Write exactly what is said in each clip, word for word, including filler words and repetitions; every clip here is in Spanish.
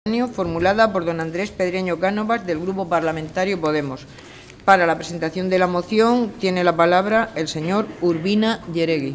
Formulada por don Andrés Pedreño Cánovas, del Grupo Parlamentario Podemos. Para la presentación de la moción tiene la palabra el señor Urbina Yeregui.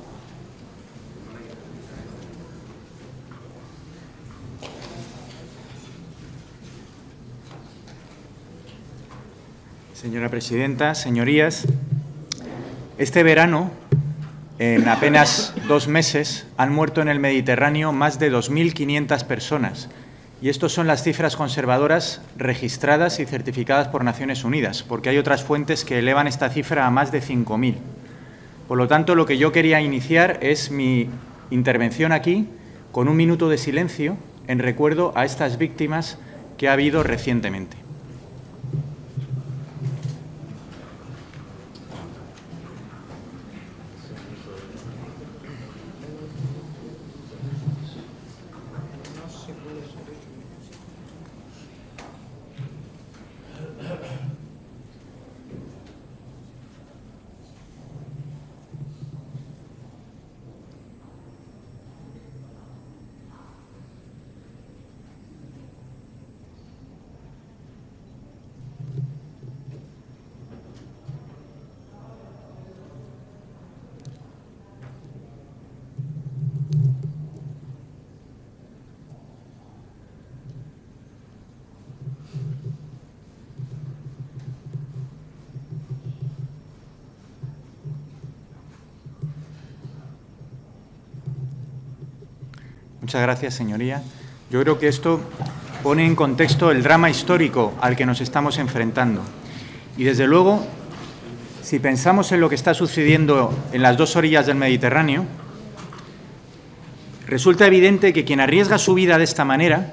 Señora presidenta, señorías, este verano, en apenas dos meses, han muerto en el Mediterráneo más de dos mil quinientas personas. Y estas son las cifras conservadoras registradas y certificadas por Naciones Unidas, porque hay otras fuentes que elevan esta cifra a más de cinco mil. Por lo tanto, lo que yo quería iniciar es mi intervención aquí con un minuto de silencio en recuerdo a estas víctimas que ha habido recientemente. Muchas gracias, señoría. Yo creo que esto pone en contexto el drama histórico al que nos estamos enfrentando. Y, desde luego, si pensamos en lo que está sucediendo en las dos orillas del Mediterráneo, resulta evidente que quien arriesga su vida de esta manera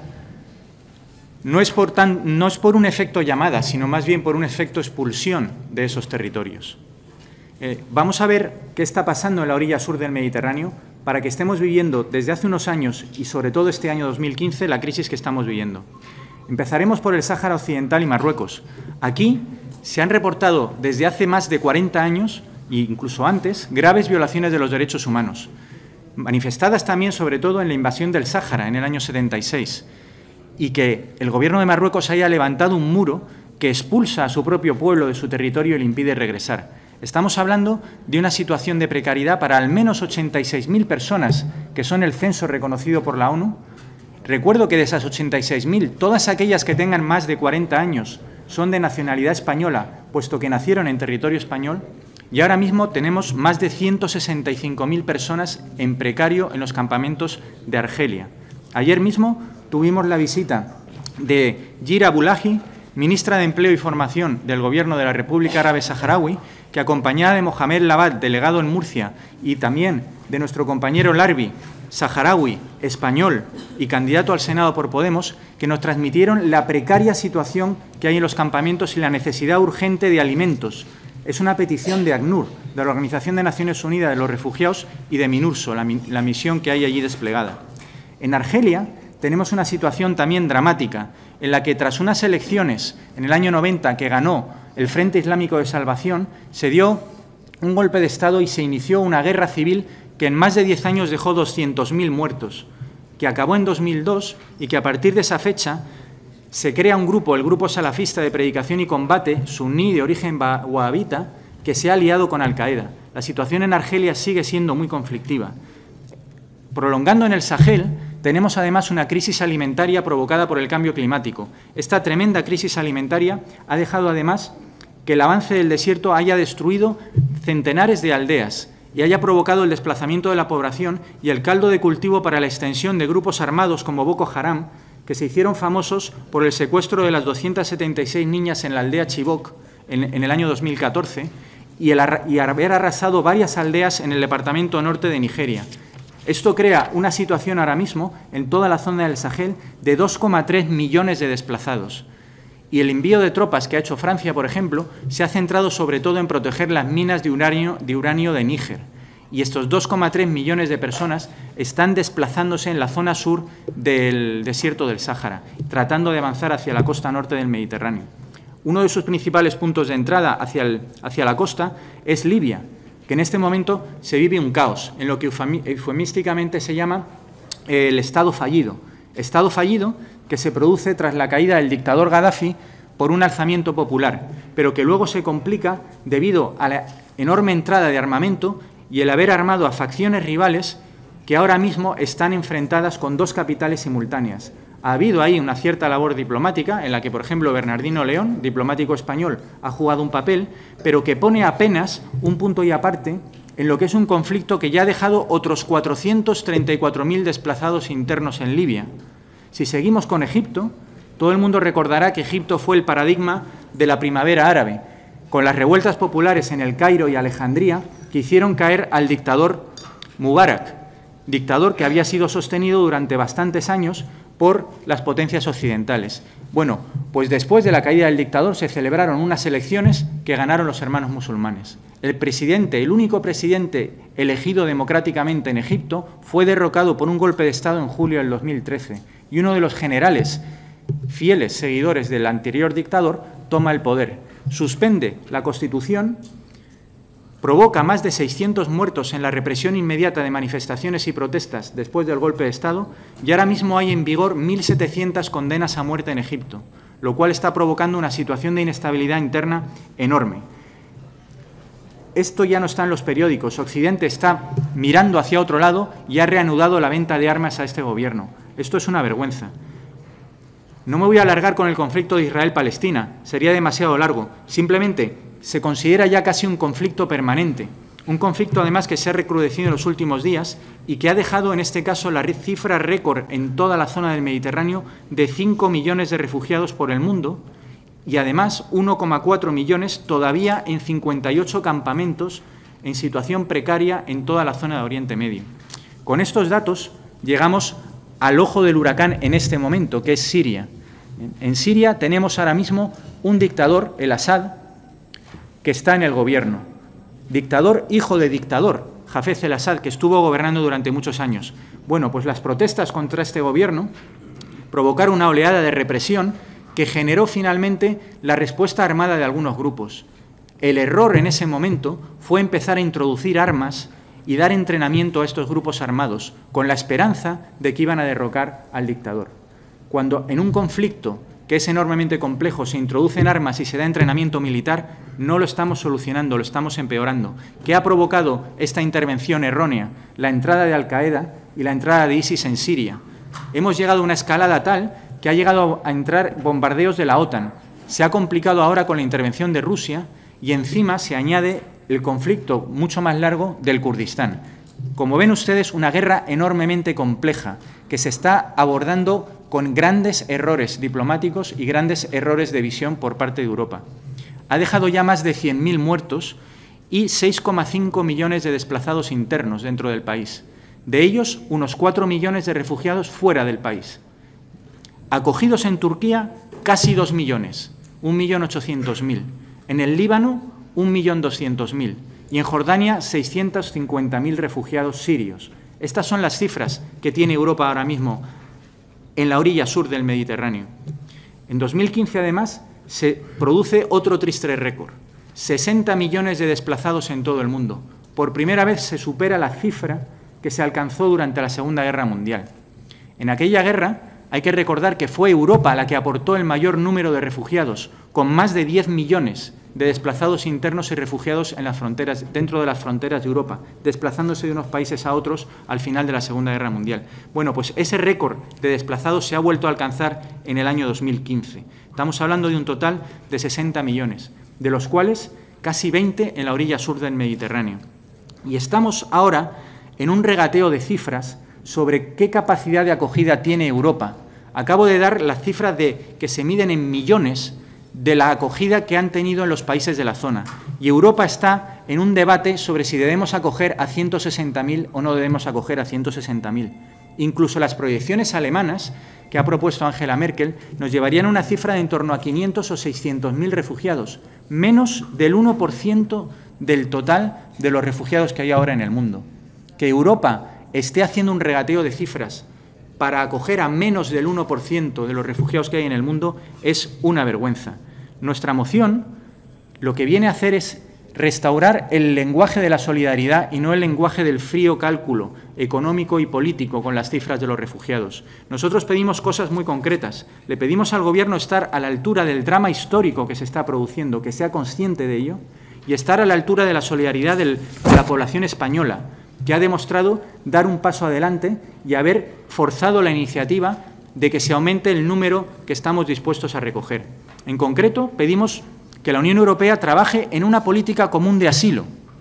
no es por, tan, no es por un efecto llamada, sino más bien por un efecto expulsión de esos territorios. Eh, vamos a ver qué está pasando en la orilla sur del Mediterráneo para que estemos viviendo desde hace unos años y sobre todo este año dos mil quince la crisis que estamos viviendo. Empezaremos por el Sáhara Occidental y Marruecos. Aquí se han reportado desde hace más de cuarenta años, e incluso antes, graves violaciones de los derechos humanos, manifestadas también sobre todo en la invasión del Sáhara en el año setenta y seis, y que el Gobierno de Marruecos haya levantado un muro que expulsa a su propio pueblo de su territorio y le impide regresar. Estamos hablando de una situación de precariedad para al menos ochenta y seis mil personas, que son el censo reconocido por la ONU. Recuerdo que de esas ochenta y seis mil, todas aquellas que tengan más de cuarenta años son de nacionalidad española, puesto que nacieron en territorio español, y ahora mismo tenemos más de ciento sesenta y cinco mil personas en precario en los campamentos de Argelia. Ayer mismo tuvimos la visita de Gira Abulahi, ministra de Empleo y Formación del Gobierno de la República Árabe Saharaui, que, acompañada de Mohamed Labat, delegado en Murcia, y también de nuestro compañero Larbi, saharaui, español y candidato al Senado por Podemos, que nos transmitieron la precaria situación que hay en los campamentos y la necesidad urgente de alimentos. Es una petición de ACNUR, de la Organización de Naciones Unidas de los Refugiados, y de MINURSO, la, la misión que hay allí desplegada. En Argelia tenemos una situación también dramática, en la que tras unas elecciones en el año noventa que ganó el Frente Islámico de Salvación, se dio un golpe de Estado y se inició una guerra civil que en más de diez años dejó doscientos mil muertos, que acabó en dos mil dos y que a partir de esa fecha se crea un grupo, el Grupo Salafista de Predicación y Combate, suní de origen wahabita, que se ha aliado con Al-Qaeda. La situación en Argelia sigue siendo muy conflictiva. Prolongando en el Sahel, tenemos además una crisis alimentaria provocada por el cambio climático. Esta tremenda crisis alimentaria ha dejado además que el avance del desierto haya destruido centenares de aldeas y haya provocado el desplazamiento de la población y el caldo de cultivo para la extensión de grupos armados como Boko Haram, que se hicieron famosos por el secuestro de las doscientas setenta y seis niñas en la aldea Chibok en, en el año dos mil catorce y, el, y haber arrasado varias aldeas en el departamento norte de Nigeria. Esto crea una situación ahora mismo en toda la zona del Sahel de dos coma tres millones de desplazados. Y el envío de tropas que ha hecho Francia, por ejemplo, se ha centrado sobre todo en proteger las minas de uranio de, uranio de Níger. Y estos dos coma tres millones de personas están desplazándose en la zona sur del desierto del Sáhara, tratando de avanzar hacia la costa norte del Mediterráneo. Uno de sus principales puntos de entrada hacia, el, hacia la costa es Libia, que en este momento se vive un caos, en lo que eufemísticamente se llama el Estado fallido. Estado fallido que se produce tras la caída del dictador Gaddafi por un alzamiento popular, pero que luego se complica debido a la enorme entrada de armamento y el haber armado a facciones rivales que ahora mismo están enfrentadas con dos capitales simultáneas. Ha habido ahí una cierta labor diplomática en la que, por ejemplo, Bernardino León, diplomático español, ha jugado un papel, pero que pone apenas un punto y aparte en lo que es un conflicto que ya ha dejado otros cuatrocientos treinta y cuatro mil desplazados internos en Libia. Si seguimos con Egipto, todo el mundo recordará que Egipto fue el paradigma de la primavera árabe, con las revueltas populares en El Cairo y Alejandría que hicieron caer al dictador Mubarak, dictador que había sido sostenido durante bastantes años por las potencias occidentales. Bueno, pues después de la caída del dictador se celebraron unas elecciones que ganaron los hermanos musulmanes. El presidente, el único presidente elegido democráticamente en Egipto, fue derrocado por un golpe de Estado en julio del dos mil trece y uno de los generales fieles seguidores del anterior dictador toma el poder, suspende la Constitución, provoca más de seiscientos muertos en la represión inmediata de manifestaciones y protestas después del golpe de Estado, y ahora mismo hay en vigor mil setecientas condenas a muerte en Egipto, lo cual está provocando una situación de inestabilidad interna enorme. Esto ya no está en los periódicos. Occidente está mirando hacia otro lado y ha reanudado la venta de armas a este gobierno. Esto es una vergüenza. No me voy a alargar con el conflicto de Israel-Palestina, sería demasiado largo. Simplemente se considera ya casi un conflicto permanente, un conflicto además que se ha recrudecido en los últimos días y que ha dejado en este caso la cifra récord en toda la zona del Mediterráneo de cinco millones de refugiados por el mundo y además uno coma cuatro millones todavía en cincuenta y ocho campamentos en situación precaria en toda la zona de Oriente Medio. Con estos datos llegamos al ojo del huracán en este momento, que es Siria. En Siria tenemos ahora mismo un dictador, el Assad, que está en el gobierno. Dictador, hijo de dictador, Hafez el-Assad, que estuvo gobernando durante muchos años. Bueno, pues las protestas contra este gobierno provocaron una oleada de represión que generó finalmente la respuesta armada de algunos grupos. El error en ese momento fue empezar a introducir armas y dar entrenamiento a estos grupos armados, con la esperanza de que iban a derrocar al dictador. Cuando en un conflicto que es enormemente complejo se introducen armas y se da entrenamiento militar, no lo estamos solucionando, lo estamos empeorando. ¿Qué ha provocado esta intervención errónea? La entrada de Al-Qaeda y la entrada de ISIS en Siria. Hemos llegado a una escalada tal que ha llegado a entrar bombardeos de la OTAN. Se ha complicado ahora con la intervención de Rusia y encima se añade el conflicto mucho más largo del Kurdistán. Como ven ustedes, una guerra enormemente compleja que se está abordando con grandes errores diplomáticos y grandes errores de visión por parte de Europa. Ha dejado ya más de cien mil muertos y seis coma cinco millones de desplazados internos dentro del país. De ellos, unos cuatro millones de refugiados fuera del país. Acogidos en Turquía, casi dos millones, un millón ochocientos mil. En el Líbano, un millón doscientos mil. Y en Jordania, seiscientos cincuenta mil refugiados sirios. Estas son las cifras que tiene Europa ahora mismo en la orilla sur del Mediterráneo. En dos mil quince, además, se produce otro triste récord. sesenta millones de desplazados en todo el mundo. Por primera vez se supera la cifra que se alcanzó durante la Segunda Guerra Mundial. En aquella guerra hay que recordar que fue Europa la que aportó el mayor número de refugiados, con más de diez millones de desplazados internos y refugiados en las fronteras, dentro de las fronteras de Europa, desplazándose de unos países a otros al final de la Segunda Guerra Mundial. Bueno, pues ese récord de desplazados se ha vuelto a alcanzar en el año dos mil quince. Estamos hablando de un total de sesenta millones, de los cuales casi veinte en la orilla sur del Mediterráneo. Y estamos ahora en un regateo de cifras sobre qué capacidad de acogida tiene Europa. Acabo de dar las cifras de, que se miden en millones de la acogida que han tenido en los países de la zona. Y Europa está en un debate sobre si debemos acoger a ciento sesenta mil o no debemos acoger a ciento sesenta mil. Incluso las proyecciones alemanas que ha propuesto Angela Merkel nos llevarían a una cifra de en torno a quinientos o seiscientos mil refugiados, menos del uno por ciento del total de los refugiados que hay ahora en el mundo. Que Europa esté haciendo un regateo de cifras para acoger a menos del uno por ciento de los refugiados que hay en el mundo es una vergüenza. Nuestra moción lo que viene a hacer es restaurar el lenguaje de la solidaridad y no el lenguaje del frío cálculo económico y político con las cifras de los refugiados. Nosotros pedimos cosas muy concretas. Le pedimos al Gobierno estar a la altura del drama histórico que se está produciendo, que sea consciente de ello, y estar a la altura de la solidaridad del, de la población española, que ha demostrado dar un paso adelante y haber forzado la iniciativa de que se aumente el número que estamos dispuestos a recoger. En concreto, pedimos que la Unión Europea trabaje en una política común de asilo,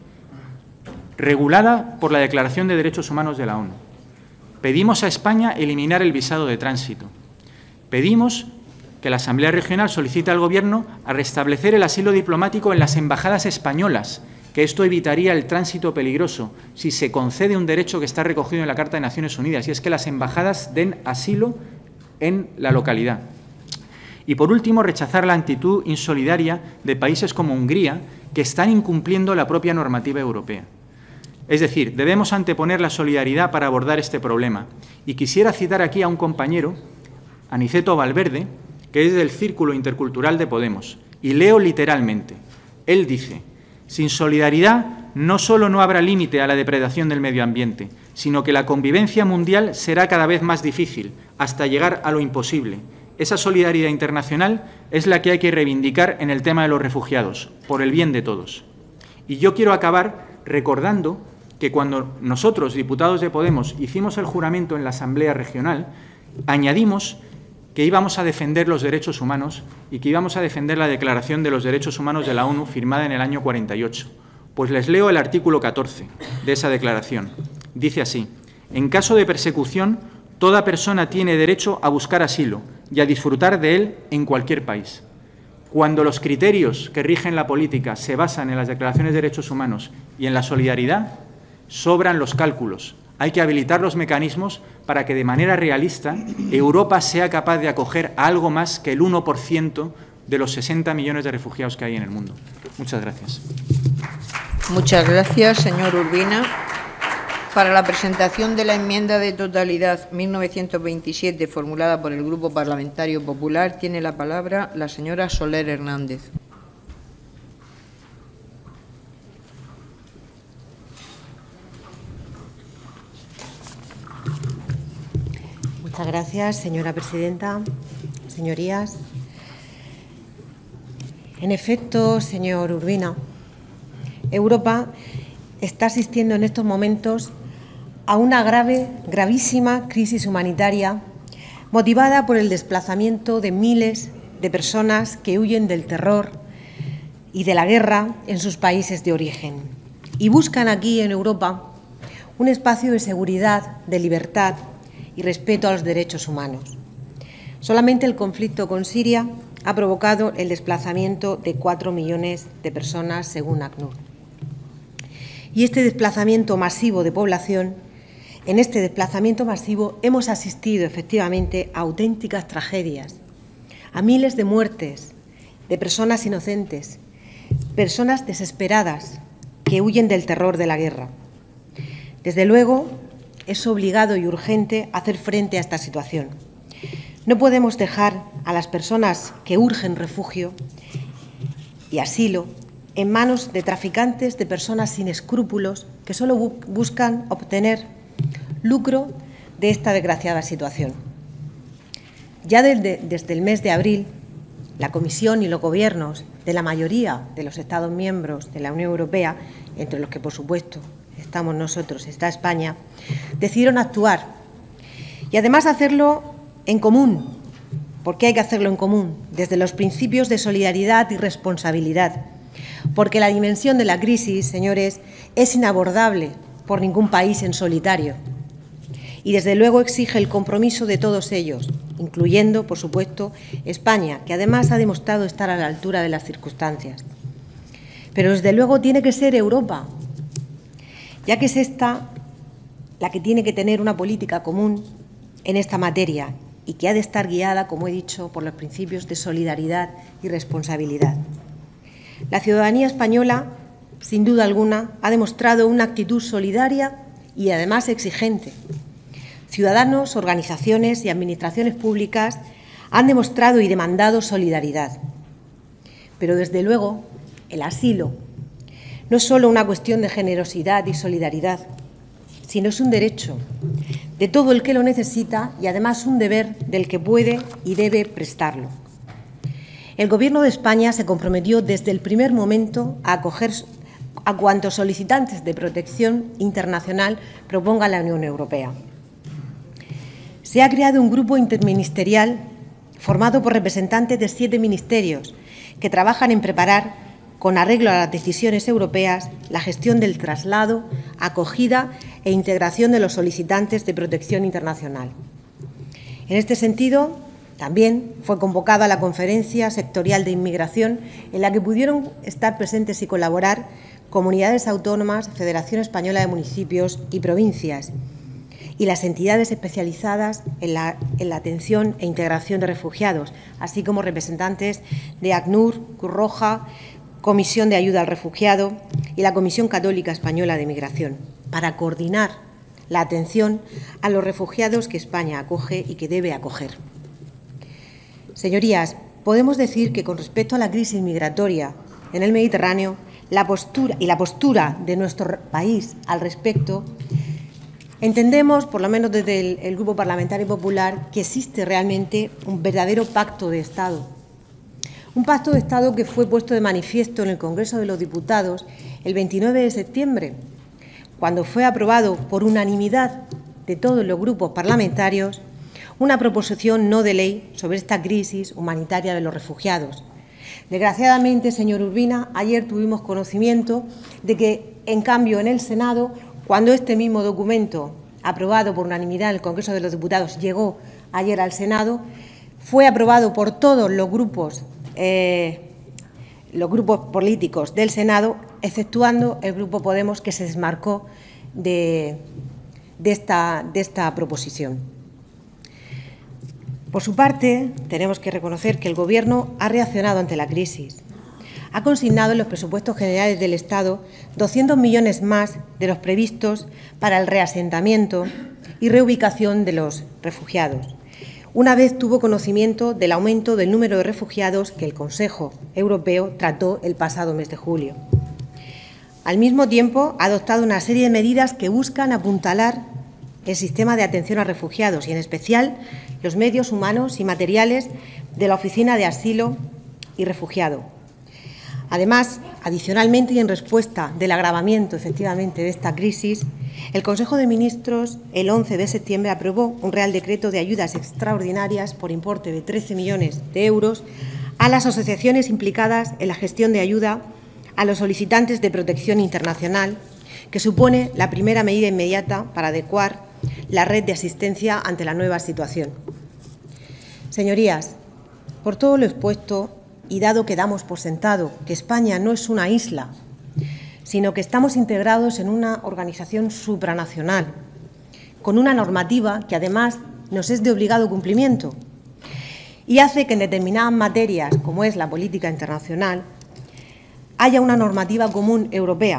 regulada por la Declaración de Derechos Humanos de la ONU. Pedimos a España eliminar el visado de tránsito. Pedimos que la Asamblea Regional solicite al Gobierno a restablecer el asilo diplomático en las embajadas españolas, que esto evitaría el tránsito peligroso si se concede un derecho que está recogido en la Carta de Naciones Unidas, y es que las embajadas den asilo en la localidad. Y, por último, rechazar la actitud insolidaria de países como Hungría, que están incumpliendo la propia normativa europea. Es decir, debemos anteponer la solidaridad para abordar este problema. Y quisiera citar aquí a un compañero, Aniceto Valverde, que es del Círculo Intercultural de Podemos, y leo literalmente. Él dice: sin solidaridad no solo no habrá límite a la depredación del medio ambiente, sino que la convivencia mundial será cada vez más difícil, hasta llegar a lo imposible. Esa solidaridad internacional es la que hay que reivindicar en el tema de los refugiados, por el bien de todos. Y yo quiero acabar recordando que cuando nosotros, diputados de Podemos, hicimos el juramento en la Asamblea Regional, añadimos que íbamos a defender los derechos humanos y que íbamos a defender la Declaración de los Derechos Humanos de la ONU firmada en el año cuarenta y ocho. Pues les leo el artículo catorce de esa declaración. Dice así: en caso de persecución, toda persona tiene derecho a buscar asilo y a disfrutar de él en cualquier país. Cuando los criterios que rigen la política se basan en las declaraciones de derechos humanos y en la solidaridad, sobran los cálculos. Hay que habilitar los mecanismos para que de manera realista Europa sea capaz de acoger a algo más que el uno por ciento de los sesenta millones de refugiados que hay en el mundo. Muchas gracias. Muchas gracias, señor Urbina. Para la presentación de la enmienda de totalidad mil novecientos veintisiete formulada por el Grupo Parlamentario Popular, tiene la palabra la señora Soler Hernández. Muchas gracias, señora presidenta. Señorías, en efecto, señor Urbina, Europa está asistiendo en estos momentos a una grave, gravísima crisis humanitaria motivada por el desplazamiento de miles de personas que huyen del terror y de la guerra en sus países de origen y buscan aquí en Europa un espacio de seguridad, de libertad y respeto a los derechos humanos. Solamente el conflicto con Siria ha provocado el desplazamiento de cuatro millones de personas, según ACNUR. Y este desplazamiento masivo de población, en este desplazamiento masivo hemos asistido efectivamente a auténticas tragedias, a miles de muertes de personas inocentes, personas desesperadas que huyen del terror de la guerra. Desde luego, es obligado y urgente hacer frente a esta situación. No podemos dejar a las personas que urgen refugio y asilo en manos de traficantes de personas sin escrúpulos que solo bu- buscan obtener lucro de esta desgraciada situación. Ya desde, desde el mes de abril, la Comisión y los gobiernos de la mayoría de los Estados miembros de la Unión Europea, entre los que, por supuesto, estamos nosotros, está España, decidieron actuar y además hacerlo en común. ¿Por qué hay que hacerlo en común? Desde los principios de solidaridad y responsabilidad. Porque la dimensión de la crisis, señores, es inabordable por ningún país en solitario. Y desde luego exige el compromiso de todos ellos, incluyendo, por supuesto, España, que además ha demostrado estar a la altura de las circunstancias. Pero desde luego tiene que ser Europa, ya que es esta la que tiene que tener una política común en esta materia y que ha de estar guiada, como he dicho, por los principios de solidaridad y responsabilidad. La ciudadanía española, sin duda alguna, ha demostrado una actitud solidaria y además exigente. Ciudadanos, organizaciones y administraciones públicas han demostrado y demandado solidaridad. Pero, desde luego, el asilo no es solo una cuestión de generosidad y solidaridad, sino es un derecho de todo el que lo necesita y además un deber del que puede y debe prestarlo. El Gobierno de España se comprometió desde el primer momento a acoger a cuantos solicitantes de protección internacional proponga la Unión Europea. Se ha creado un grupo interministerial formado por representantes de siete ministerios que trabajan en preparar, con arreglo a las decisiones europeas, la gestión del traslado, acogida e integración de los solicitantes de protección internacional. En este sentido, también fue convocada la Conferencia Sectorial de Inmigración, en la que pudieron estar presentes y colaborar comunidades autónomas, Federación Española de Municipios y Provincias, y las entidades especializadas en la, en la atención e integración de refugiados, así como representantes de ACNUR, Cruz Roja, Comisión de Ayuda al Refugiado y la Comisión Católica Española de Migración, para coordinar la atención a los refugiados que España acoge y que debe acoger. Señorías, podemos decir que con respecto a la crisis migratoria en el Mediterráneo, la postura y la postura de nuestro país al respecto, entendemos, por lo menos desde el, el Grupo Parlamentario Popular, que existe realmente un verdadero pacto de Estado. Un pacto de Estado que fue puesto de manifiesto en el Congreso de los Diputados el veintinueve de septiembre, cuando fue aprobado por unanimidad de todos los grupos parlamentarios una proposición no de ley sobre esta crisis humanitaria de los refugiados. Desgraciadamente, señor Urbina, ayer tuvimos conocimiento de que, en cambio, en el Senado, cuando este mismo documento, aprobado por unanimidad en el Congreso de los Diputados, llegó ayer al Senado, fue aprobado por todos los grupos, eh, los grupos políticos del Senado, exceptuando el Grupo Podemos, que se desmarcó de, de, esta, de esta proposición. Por su parte, tenemos que reconocer que el Gobierno ha reaccionado ante la crisis. Ha consignado en los presupuestos generales del Estado doscientos millones más de los previstos para el reasentamiento y reubicación de los refugiados, una vez tuvo conocimiento del aumento del número de refugiados que el Consejo Europeo trató el pasado mes de julio. Al mismo tiempo, ha adoptado una serie de medidas que buscan apuntalar el sistema de atención a refugiados y, en especial, los medios humanos y materiales de la Oficina de Asilo y Refugiado. Además, adicionalmente y en respuesta del agravamiento, efectivamente, de esta crisis, el Consejo de Ministros, el once de septiembre, aprobó un Real Decreto de ayudas extraordinarias por importe de trece millones de euros a las asociaciones implicadas en la gestión de ayuda a los solicitantes de protección internacional, que supone la primera medida inmediata para adecuar la red de asistencia ante la nueva situación. Señorías, por todo lo expuesto y dado que damos por sentado que España no es una isla, sino que estamos integrados en una organización supranacional, con una normativa que además nos es de obligado cumplimiento y hace que en determinadas materias, como es la política internacional, haya una normativa común europea.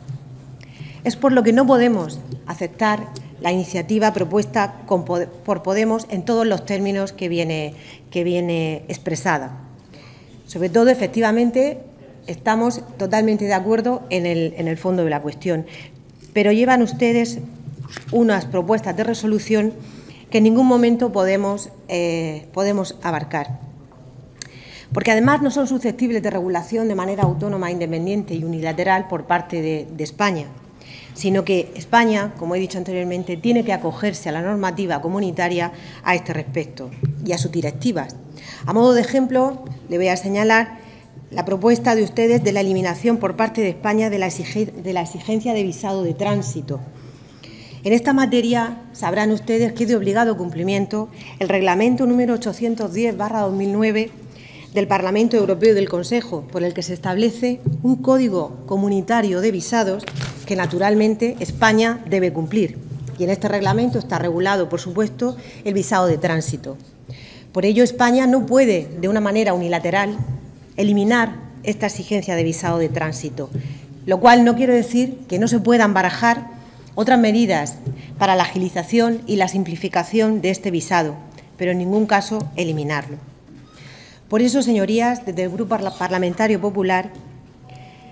Es por lo que no podemos aceptar la iniciativa propuesta por Podemos en todos los términos que viene, que viene expresada. Sobre todo, efectivamente, estamos totalmente de acuerdo en el, en el fondo de la cuestión, pero llevan ustedes unas propuestas de resolución que en ningún momento podemos, eh, podemos abarcar. Porque además no son susceptibles de regulación de manera autónoma, independiente y unilateral por parte de, de España, sino que España, como he dicho anteriormente, tiene que acogerse a la normativa comunitaria a este respecto y a sus directivas. A modo de ejemplo, le voy a señalar la propuesta de ustedes de la eliminación por parte de España de la, de la exigencia de visado de tránsito. En esta materia sabrán ustedes que es de obligado cumplimiento el Reglamento número ochocientos diez barra dos mil nueve del Parlamento Europeo y del Consejo, por el que se establece un código comunitario de visados que, naturalmente, España debe cumplir. Y en este reglamento está regulado, por supuesto, el visado de tránsito. Por ello, España no puede, de una manera unilateral, eliminar esta exigencia de visado de tránsito, lo cual no quiere decir que no se puedan barajar otras medidas para la agilización y la simplificación de este visado, pero en ningún caso eliminarlo. Por eso, señorías, desde el Grupo Parlamentario Popular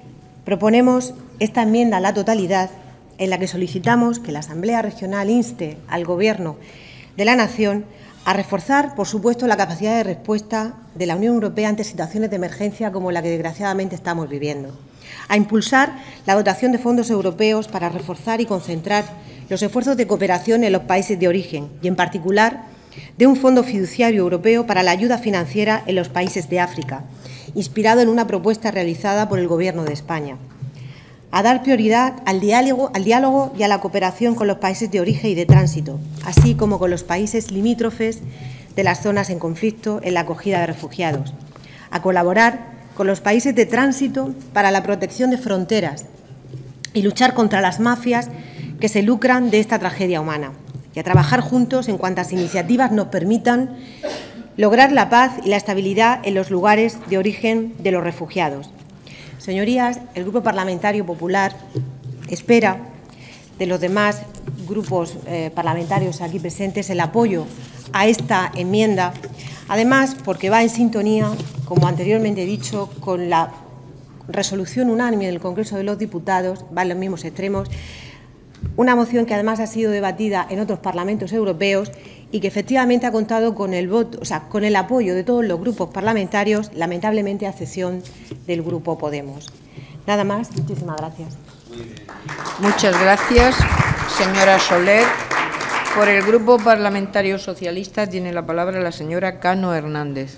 Proponemos esta enmienda a la totalidad en la que solicitamos que la Asamblea Regional inste al Gobierno de la Nación a reforzar, por supuesto, la capacidad de respuesta de la Unión Europea ante situaciones de emergencia como la que desgraciadamente estamos viviendo, a impulsar la dotación de fondos europeos para reforzar y concentrar los esfuerzos de cooperación en los países de origen y, en particular, de un fondo fiduciario europeo para la ayuda financiera en los países de África, inspirado en una propuesta realizada por el Gobierno de España, a dar prioridad al diálogo, al diálogo y a la cooperación con los países de origen y de tránsito, así como con los países limítrofes de las zonas en conflicto en la acogida de refugiados, a colaborar con los países de tránsito para la protección de fronteras y luchar contra las mafias que se lucran de esta tragedia humana, y a trabajar juntos en cuantas iniciativas nos permitan lograr la paz y la estabilidad en los lugares de origen de los refugiados. Señorías, el Grupo Parlamentario Popular espera de los demás grupos eh, parlamentarios aquí presentes el apoyo a esta enmienda, además porque va en sintonía, como anteriormente he dicho, con la resolución unánime del Congreso de los Diputados, va en los mismos extremos, una moción que además ha sido debatida en otros parlamentos europeos y que efectivamente ha contado con el voto, o sea, con el apoyo de todos los grupos parlamentarios, lamentablemente a excepción del Grupo Podemos. Nada más, muchísimas gracias. Muchas gracias, señora Soler. Por el Grupo Parlamentario Socialista tiene la palabra la señora Cano Hernández.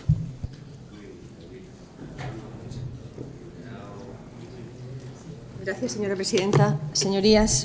Gracias, señora presidenta. Señorías,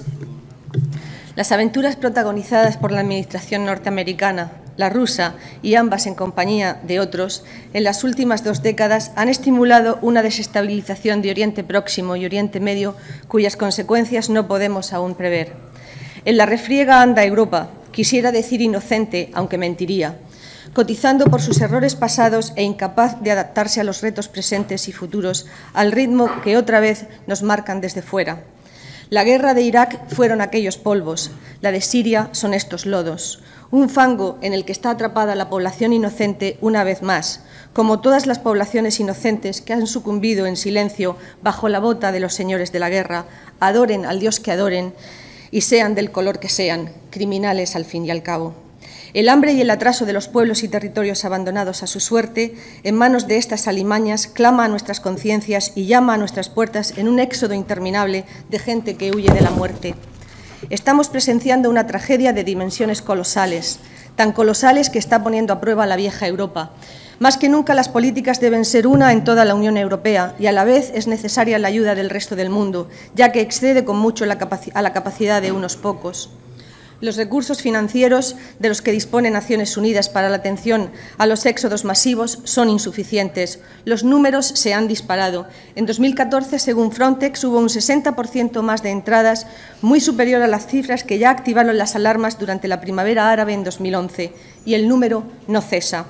las aventuras protagonizadas por la Administración norteamericana, la rusa y ambas en compañía de otros, en las últimas dos décadas han estimulado una desestabilización de Oriente Próximo y Oriente Medio cuyas consecuencias no podemos aún prever. En la refriega anda Europa, quisiera decir inocente, aunque mentiría, cotizando por sus errores pasados e incapaz de adaptarse a los retos presentes y futuros al ritmo que otra vez nos marcan desde fuera. La guerra de Irak fueron aquellos polvos, la de Siria son estos lodos, un fango en el que está atrapada la población inocente una vez más, como todas las poblaciones inocentes que han sucumbido en silencio bajo la bota de los señores de la guerra, adoren al Dios que adoren y sean del color que sean, criminales al fin y al cabo. El hambre y el atraso de los pueblos y territorios abandonados a su suerte, en manos de estas alimañas, clama a nuestras conciencias y llama a nuestras puertas en un éxodo interminable de gente que huye de la muerte. Estamos presenciando una tragedia de dimensiones colosales, tan colosales que está poniendo a prueba la vieja Europa. Más que nunca las políticas deben ser una en toda la Unión Europea y a la vez es necesaria la ayuda del resto del mundo, ya que excede con mucho la capaci- a la capacidad de unos pocos. Los recursos financieros de los que dispone Naciones Unidas para la atención a los éxodos masivos son insuficientes. Los números se han disparado. En dos mil catorce, según Frontex, hubo un sesenta por ciento más de entradas, muy superior a las cifras que ya activaron las alarmas durante la primavera árabe en dos mil once, y el número no cesa.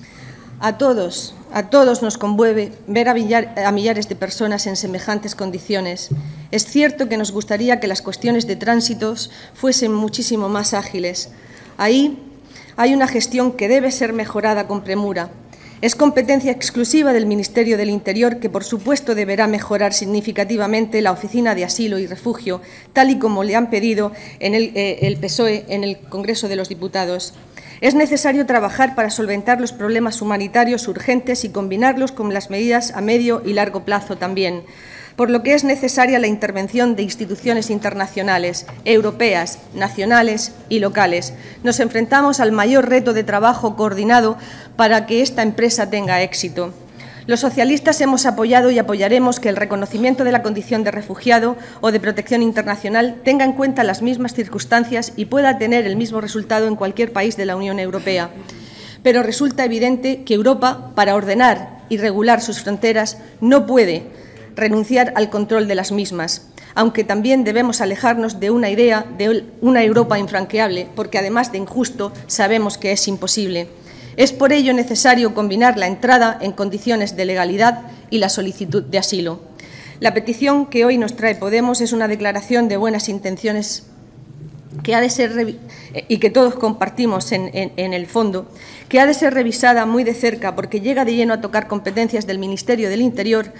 A todos, a todos nos conmueve ver a, millar, a millares de personas en semejantes condiciones. Es cierto que nos gustaría que las cuestiones de tránsitos fuesen muchísimo más ágiles. Ahí hay una gestión que debe ser mejorada con premura. Es competencia exclusiva del Ministerio del Interior, que por supuesto deberá mejorar significativamente la Oficina de Asilo y Refugio, tal y como le han pedido en el, eh, el P S O E en el Congreso de los Diputados. Es necesario trabajar para solventar los problemas humanitarios urgentes y combinarlos con las medidas a medio y largo plazo también, por lo que es necesaria la intervención de instituciones internacionales, europeas, nacionales y locales. Nos enfrentamos al mayor reto de trabajo coordinado para que esta empresa tenga éxito. Los socialistas hemos apoyado y apoyaremos que el reconocimiento de la condición de refugiado o de protección internacional tenga en cuenta las mismas circunstancias y pueda tener el mismo resultado en cualquier país de la Unión Europea. Pero resulta evidente que Europa, para ordenar y regular sus fronteras, no puede renunciar al control de las mismas, aunque también debemos alejarnos de una idea de una Europa infranqueable, porque además de injusto, sabemos que es imposible. Es por ello necesario combinar la entrada en condiciones de legalidad y la solicitud de asilo. La petición que hoy nos trae Podemos es una declaración de buenas intenciones que ha de ser, y que todos compartimos en, en, en el fondo, que ha de ser revisada muy de cerca porque llega de lleno a tocar competencias del Ministerio del Interior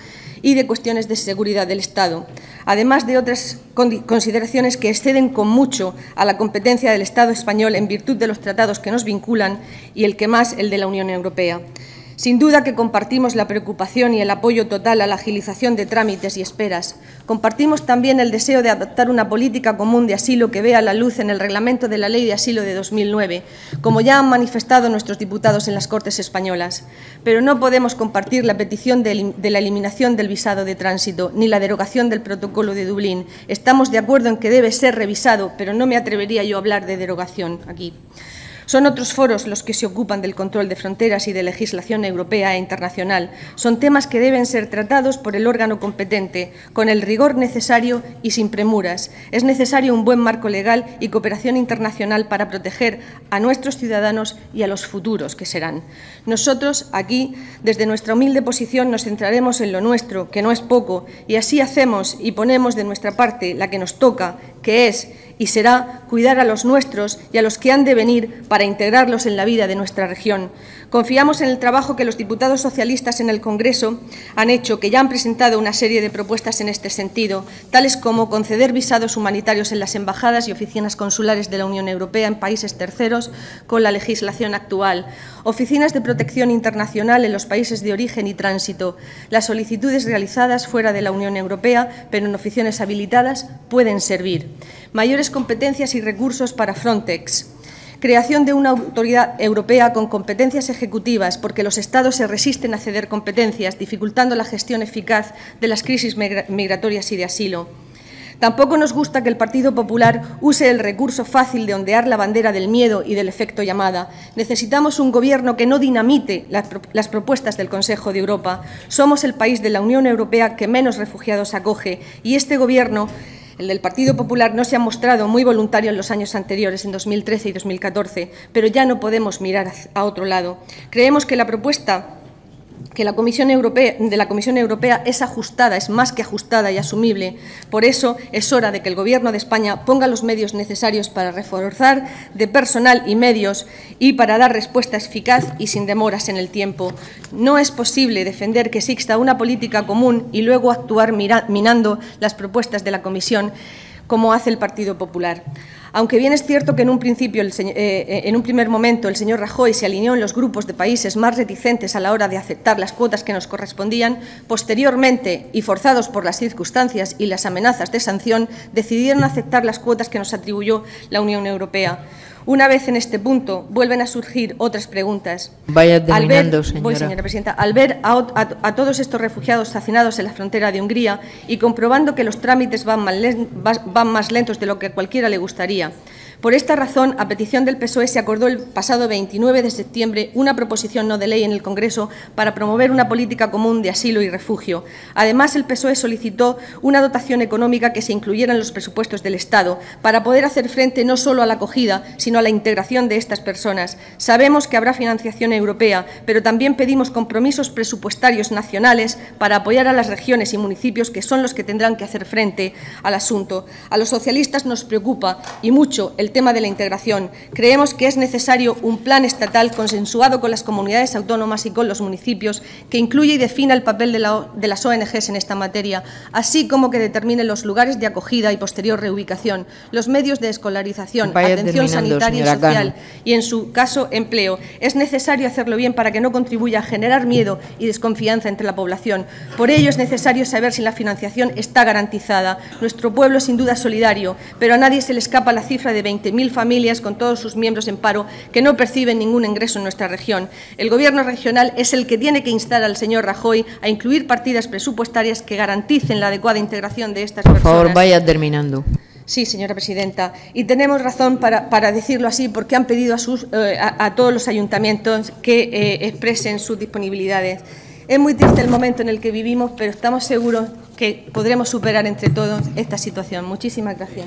y de cuestiones de seguridad del Estado, además de otras consideraciones que exceden con mucho a la competencia del Estado español en virtud de los tratados que nos vinculan y el que más, el de la Unión Europea. Sin duda que compartimos la preocupación y el apoyo total a la agilización de trámites y esperas. Compartimos también el deseo de adoptar una política común de asilo que vea la luz en el reglamento de la Ley de Asilo de dos mil nueve, como ya han manifestado nuestros diputados en las Cortes españolas. Pero no podemos compartir la petición de, de la eliminación del visado de tránsito ni la derogación del protocolo de Dublín. Estamos de acuerdo en que debe ser revisado, pero no me atrevería yo a hablar de derogación aquí. Son otros foros los que se ocupan del control de fronteras y de legislación europea e internacional. Son temas que deben ser tratados por el órgano competente, con el rigor necesario y sin premuras. Es necesario un buen marco legal y cooperación internacional para proteger a nuestros ciudadanos y a los futuros que serán. Nosotros, aquí, desde nuestra humilde posición, nos centraremos en lo nuestro, que no es poco, y así hacemos y ponemos de nuestra parte la que nos toca, que es y será cuidar a los nuestros y a los que han de venir para integrarlos en la vida de nuestra región. Confiamos en el trabajo que los diputados socialistas en el Congreso han hecho, que ya han presentado una serie de propuestas en este sentido, tales como conceder visados humanitarios en las embajadas y oficinas consulares de la Unión Europea en países terceros con la legislación actual, oficinas de protección internacional en los países de origen y tránsito. Las solicitudes realizadas fuera de la Unión Europea, pero en oficinas habilitadas, pueden servir. Mayores competencias y recursos para Frontex. Creación de una autoridad europea con competencias ejecutivas, porque los Estados se resisten a ceder competencias, dificultando la gestión eficaz de las crisis migratorias y de asilo. Tampoco nos gusta que el Partido Popular use el recurso fácil de ondear la bandera del miedo y del efecto llamada. Necesitamos un Gobierno que no dinamite las propuestas del Consejo de Europa. Somos el país de la Unión Europea que menos refugiados acoge y este Gobierno, el del Partido Popular, no se ha mostrado muy voluntario en los años anteriores, en dos mil trece y dos mil catorce, pero ya no podemos mirar a otro lado. Creemos que la propuesta que la Comisión Europea, de la Comisión Europea es ajustada, es más que ajustada y asumible. Por eso es hora de que el Gobierno de España ponga los medios necesarios para reforzar de personal y medios y para dar respuesta eficaz y sin demoras en el tiempo. No es posible defender que exista una política común y luego actuar mira, minando las propuestas de la Comisión, como hace el Partido Popular. Aunque bien es cierto que en un principio, el señor, eh, en un primer momento, el señor Rajoy se alineó en los grupos de países más reticentes a la hora de aceptar las cuotas que nos correspondían, posteriormente, y forzados por las circunstancias y las amenazas de sanción, decidieron aceptar las cuotas que nos atribuyó la Unión Europea. Una vez en este punto, vuelven a surgir otras preguntas. Vaya terminando, ver, señora. Voy, señora presidenta. Al ver a, a, a todos estos refugiados hacinados en la frontera de Hungría y comprobando que los trámites van más, van más lentos de lo que a cualquiera le gustaría, por esta razón, a petición del P S O E, se acordó el pasado veintinueve de septiembre una proposición no de ley en el Congreso para promover una política común de asilo y refugio. Además, el P S O E solicitó una dotación económica que se incluyera en los presupuestos del Estado para poder hacer frente no solo a la acogida, sino a la integración de estas personas. Sabemos que habrá financiación europea, pero también pedimos compromisos presupuestarios nacionales para apoyar a las regiones y municipios que son los que tendrán que hacer frente al asunto. A los socialistas nos preocupa y mucho el tema de la integración. Creemos que es necesario un plan estatal consensuado con las comunidades autónomas y con los municipios que incluya y defina el papel de, la, de las O N Ges en esta materia, así como que determine los lugares de acogida y posterior reubicación, los medios de escolarización, Vaya atención sanitaria y social Cano. y, en su caso, empleo. Es necesario hacerlo bien para que no contribuya a generar miedo y desconfianza entre la población. Por ello, es necesario saber si la financiación está garantizada. Nuestro pueblo es sin duda solidario, pero a nadie se le escapa la cifra de veinte mil familias con todos sus miembros en paro que no perciben ningún ingreso en nuestra región. El Gobierno regional es el que tiene que instar al señor Rajoy a incluir partidas presupuestarias que garanticen la adecuada integración de estas Por personas. favor, vaya terminando. Sí, señora presidenta, y tenemos razón para, para decirlo así, porque han pedido a, sus, eh, a, a todos los ayuntamientos que eh, expresen sus disponibilidades. Es muy triste el momento en el que vivimos, pero estamos seguros que podremos superar entre todos esta situación. Muchísimas gracias.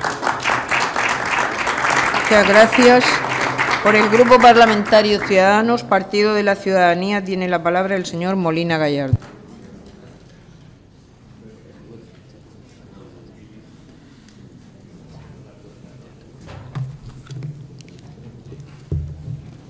Muchas gracias. Por el Grupo Parlamentario Ciudadanos, Partido de la Ciudadanía, tiene la palabra el señor Molina Gallardo.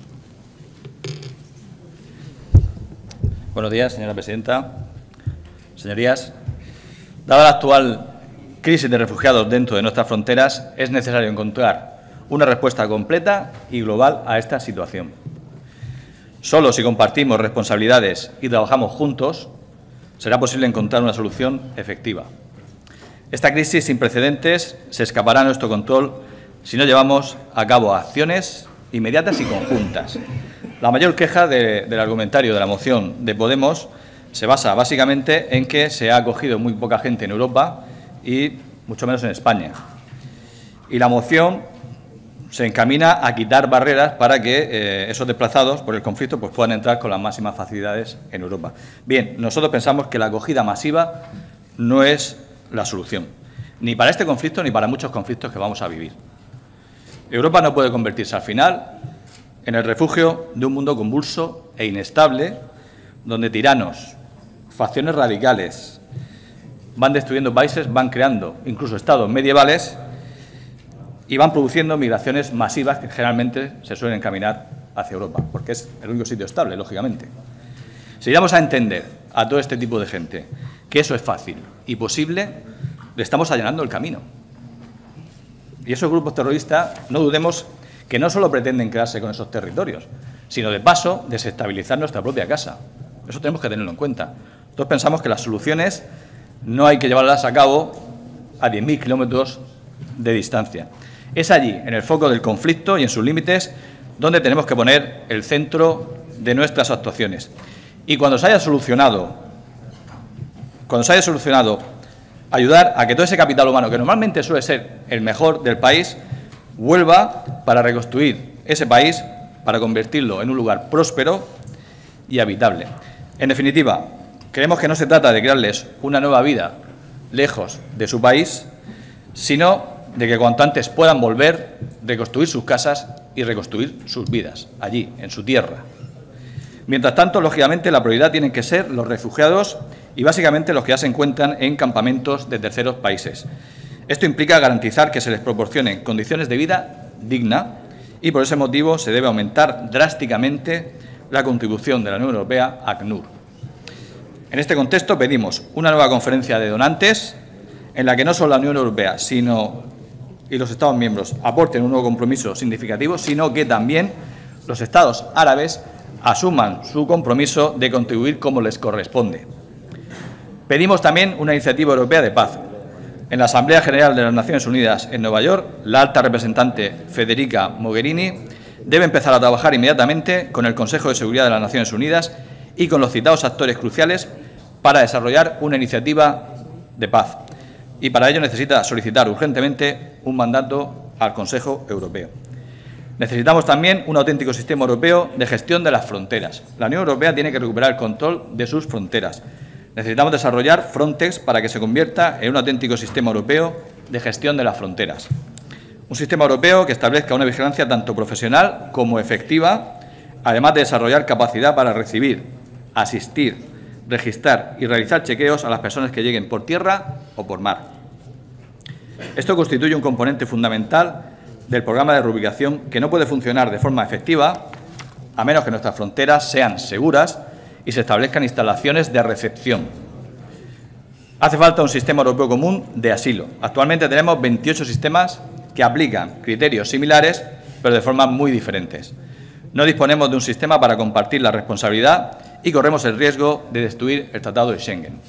Buenos días, señora presidenta, Señorías, dada la actual crisis de refugiados dentro de nuestras fronteras, es necesario encontrar una respuesta completa y global a esta situación. Solo si compartimos responsabilidades y trabajamos juntos, será posible encontrar una solución efectiva. Esta crisis sin precedentes se escapará a nuestro control si no llevamos a cabo acciones inmediatas y conjuntas. La mayor queja de, del argumentario de la moción de Podemos se basa básicamente en que se ha acogido muy poca gente en Europa y mucho menos en España. Y la moción se encamina a quitar barreras para que eh, esos desplazados por el conflicto pues, puedan entrar con las máximas facilidades en Europa. Bien, nosotros pensamos que la acogida masiva no es la solución, ni para este conflicto ni para muchos conflictos que vamos a vivir. Europa no puede convertirse al final en el refugio de un mundo convulso e inestable, donde tiranos, facciones radicales, van destruyendo países, van creando incluso estados medievales y van produciendo migraciones masivas que generalmente se suelen encaminar hacia Europa, porque es el único sitio estable, lógicamente. Si llegamos a entender a todo este tipo de gente que eso es fácil y posible, le estamos allanando el camino. Y esos grupos terroristas, no dudemos que no solo pretenden quedarse con esos territorios, sino de paso desestabilizar nuestra propia casa. Eso tenemos que tenerlo en cuenta. Nosotros pensamos que las soluciones no hay que llevarlas a cabo a diez mil kilómetros de distancia. Es allí, en el foco del conflicto y en sus límites, donde tenemos que poner el centro de nuestras actuaciones. Y cuando se haya solucionado, cuando se haya solucionado, ayudar a que todo ese capital humano, que normalmente suele ser el mejor del país, vuelva para reconstruir ese país, para convertirlo en un lugar próspero y habitable. En definitiva, creemos que no se trata de crearles una nueva vida lejos de su país, sino de que cuanto antes puedan volver, reconstruir sus casas y reconstruir sus vidas, allí, en su tierra. Mientras tanto, lógicamente, la prioridad tienen que ser los refugiados y básicamente los que ya se encuentran en campamentos de terceros países. Esto implica garantizar que se les proporcionen condiciones de vida digna y por ese motivo se debe aumentar drásticamente la contribución de la Unión Europea a ACNUR. En este contexto pedimos una nueva conferencia de donantes en la que no solo la Unión Europea sino, y los Estados miembros aporten un nuevo compromiso significativo, sino que también los Estados árabes asuman su compromiso de contribuir como les corresponde. Pedimos también una iniciativa europea de paz. En la Asamblea General de las Naciones Unidas en Nueva York, la alta representante Federica Mogherini debe empezar a trabajar inmediatamente con el Consejo de Seguridad de las Naciones Unidas y con los citados actores cruciales para desarrollar una iniciativa de paz. Y para ello necesita solicitar urgentemente un mandato al Consejo Europeo. Necesitamos también un auténtico sistema europeo de gestión de las fronteras. La Unión Europea tiene que recuperar el control de sus fronteras. Necesitamos desarrollar Frontex para que se convierta en un auténtico sistema europeo de gestión de las fronteras. Un sistema europeo que establezca una vigilancia tanto profesional como efectiva, además de desarrollar capacidad para recibir, asistir, registrar y realizar chequeos a las personas que lleguen por tierra o por mar. Esto constituye un componente fundamental del programa de reubicación que no puede funcionar de forma efectiva a menos que nuestras fronteras sean seguras y se establezcan instalaciones de recepción. Hace falta un sistema europeo común de asilo. Actualmente tenemos veintiocho sistemas que aplican criterios similares, pero de formas muy diferentes. No disponemos de un sistema para compartir la responsabilidad y corremos el riesgo de destruir el Tratado de Schengen.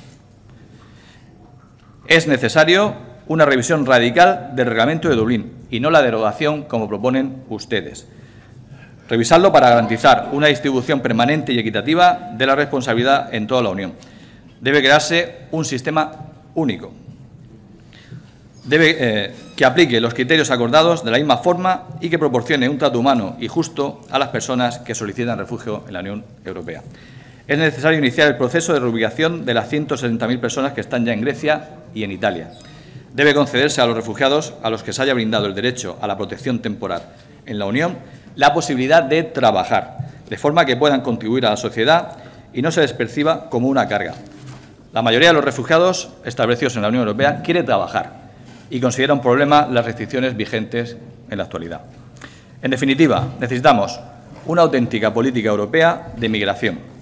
Es necesario una revisión radical del Reglamento de Dublín y no la derogación como proponen ustedes. Revisarlo para garantizar una distribución permanente y equitativa de la responsabilidad en toda la Unión. Debe crearse un sistema único. Debe eh, que aplique los criterios acordados de la misma forma y que proporcione un trato humano y justo a las personas que solicitan refugio en la Unión Europea. Es necesario iniciar el proceso de reubicación de las ciento setenta mil personas que están ya en Grecia y en Italia. Debe concederse a los refugiados a los que se haya brindado el derecho a la protección temporal en la Unión la posibilidad de trabajar, de forma que puedan contribuir a la sociedad y no se les perciba como una carga. La mayoría de los refugiados establecidos en la Unión Europea quiere trabajar y considera un problema las restricciones vigentes en la actualidad. En definitiva, necesitamos una auténtica política europea de migración,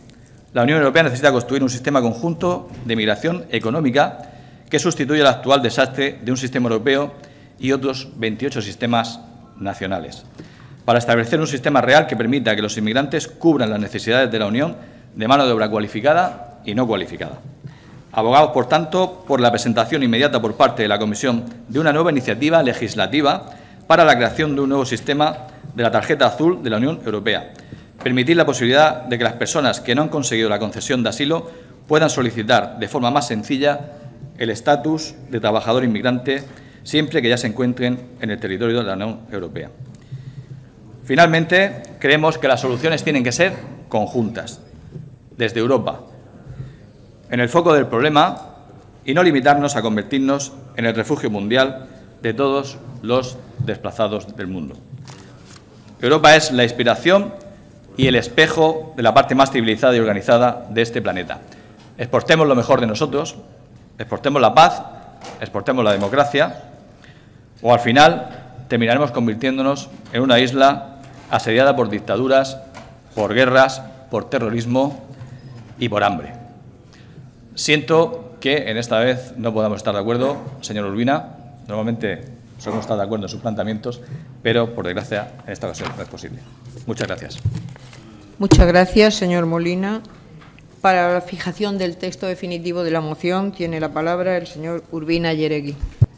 La Unión Europea necesita construir un sistema conjunto de migración económica que sustituya el actual desastre de un sistema europeo y otros veintiocho sistemas nacionales, para establecer un sistema real que permita que los inmigrantes cubran las necesidades de la Unión de mano de obra cualificada y no cualificada. Abogamos, por tanto, por la presentación inmediata por parte de la Comisión de una nueva iniciativa legislativa para la creación de un nuevo sistema de la tarjeta azul de la Unión Europea. Permitir la posibilidad de que las personas que no han conseguido la concesión de asilo puedan solicitar de forma más sencilla el estatus de trabajador inmigrante siempre que ya se encuentren en el territorio de la Unión Europea. Finalmente, creemos que las soluciones tienen que ser conjuntas, desde Europa, en el foco del problema y no limitarnos a convertirnos en el refugio mundial de todos los desplazados del mundo. Europa es la inspiración y el espejo de la parte más civilizada y organizada de este planeta. Exportemos lo mejor de nosotros, exportemos la paz, exportemos la democracia, o al final terminaremos convirtiéndonos en una isla asediada por dictaduras, por guerras, por terrorismo y por hambre. Siento que en esta vez no podamos estar de acuerdo, señor Urbina. Normalmente solemos estar de acuerdo en sus planteamientos, pero, por desgracia, en esta ocasión no es posible. Muchas gracias. Muchas gracias, señor Molina. Para la fijación del texto definitivo de la moción tiene la palabra el señor Urbina Yeregui.